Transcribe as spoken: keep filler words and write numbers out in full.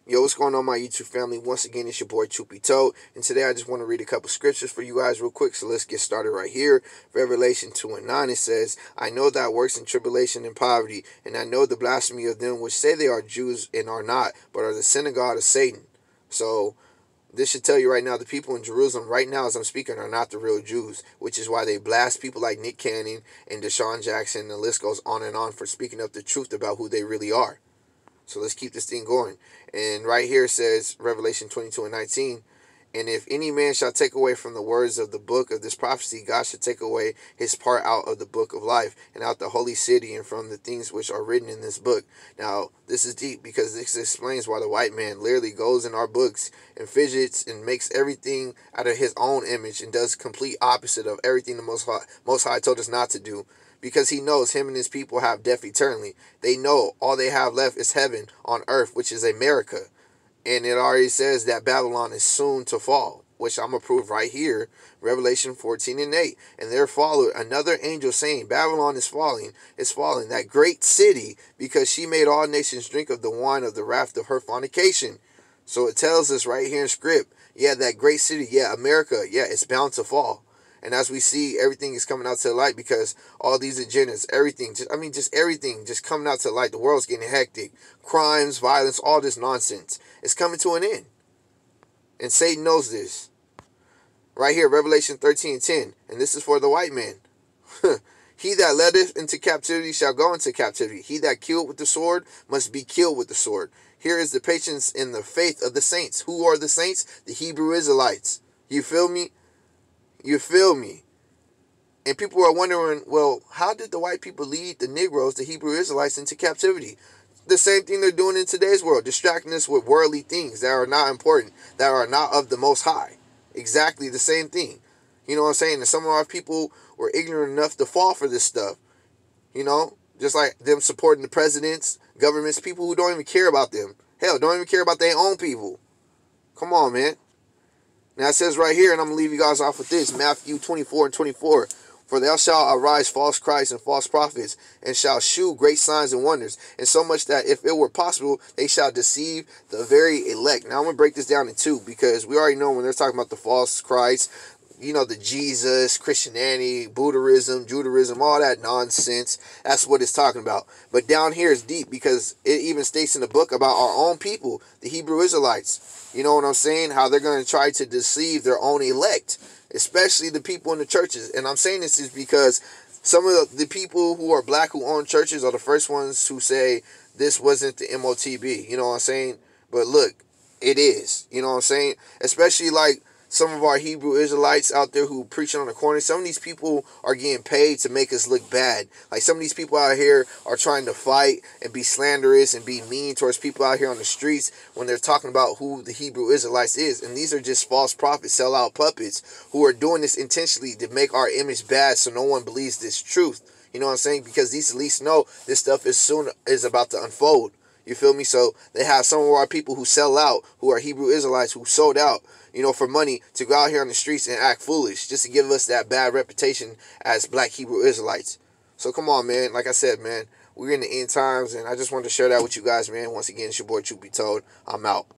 Yo, what's going on, my YouTube family? Once again, it's your boy Truth Be Told, and today I just want to read a couple scriptures for you guys real quick, so let's get started right here. Revelation two and nine, it says, I know that works in tribulation and poverty, and I know the blasphemy of them which say they are Jews and are not, but are the synagogue of Satan. So, this should tell you right now, the people in Jerusalem right now as I'm speaking are not the real Jews, which is why they blast people like Nick Cannon and Deshaun Jackson, and the list goes on and on for speaking up the truth about who they really are. So let's keep this thing going. And right here it says, Revelation twenty-two and nineteen, and if any man shall take away from the words of the book of this prophecy, God shall take away his part out of the book of life, and out the holy city, and from the things which are written in this book. Now, this is deep, because this explains why the white man literally goes in our books and fidgets and makes everything out of his own image and does complete opposite of everything the Most High, Most High told us not to do. Because he knows him and his people have death eternally. They know all they have left is heaven on earth, which is America. And it already says that Babylon is soon to fall, which I'm going to prove right here, Revelation fourteen and eight. And there followed another angel saying, Babylon is falling, is falling, that great city, because she made all nations drink of the wine of the wrath of her fornication. So it tells us right here in script, yeah, that great city, yeah, America, yeah, it's bound to fall. And as we see, everything is coming out to the light because all these agendas, everything, just I mean, just everything just coming out to the light. The world's getting hectic. Crimes, violence, all this nonsense is coming to an end. And Satan knows this. Right here, Revelation thirteen and ten. And this is for the white man. He that letteth into captivity shall go into captivity. He that killed with the sword must be killed with the sword. Here is the patience in the faith of the saints. Who are the saints? The Hebrew Israelites. You feel me? You feel me? And people are wondering, well, how did the white people lead the Negroes, the Hebrew Israelites, into captivity? The same thing they're doing in today's world, distracting us with worldly things that are not important, that are not of the Most High. Exactly the same thing. You know what I'm saying? And some of our people were ignorant enough to fall for this stuff. You know, just like them supporting the presidents, governments, people who don't even care about them. Hell, don't even care about their own people. Come on, man. Now it says right here, and I'm going to leave you guys off with this, Matthew twenty-four and twenty-four. For there shall arise false Christs and false prophets, and shall shew great signs and wonders, and so much that if it were possible, they shall deceive the very elect. Now I'm going to break this down in two, because we already know when they're talking about the false Christ, you know, the Jesus, Christianity, Buddhism, Judaism, all that nonsense. That's what it's talking about. But down here is deep, because it even states in the book about our own people, the Hebrew Israelites. You know what I'm saying? How they're going to try to deceive their own elect, especially the people in the churches. And I'm saying this is because some of the people who are black who own churches are the first ones who say this wasn't the M O T B. You know what I'm saying? But look, it is. You know what I'm saying? Especially like some of our Hebrew Israelites out there who preaching on the corner. Some of these people are getting paid to make us look bad. Like some of these people out here are trying to fight and be slanderous and be mean towards people out here on the streets when they're talking about who the Hebrew Israelites is. And these are just false prophets, sell-out puppets who are doing this intentionally to make our image bad so no one believes this truth. You know what I'm saying? Because these elites know this stuff is soon is about to unfold. You feel me? So they have some of our people who sell out, who are Hebrew Israelites, who sold out, you know, for money to go out here on the streets and act foolish just to give us that bad reputation as black Hebrew Israelites. So come on, man. Like I said, man, we're in the end times, and I just wanted to share that with you guys, man. Once again, it's your boy Truth Be Told. I'm out.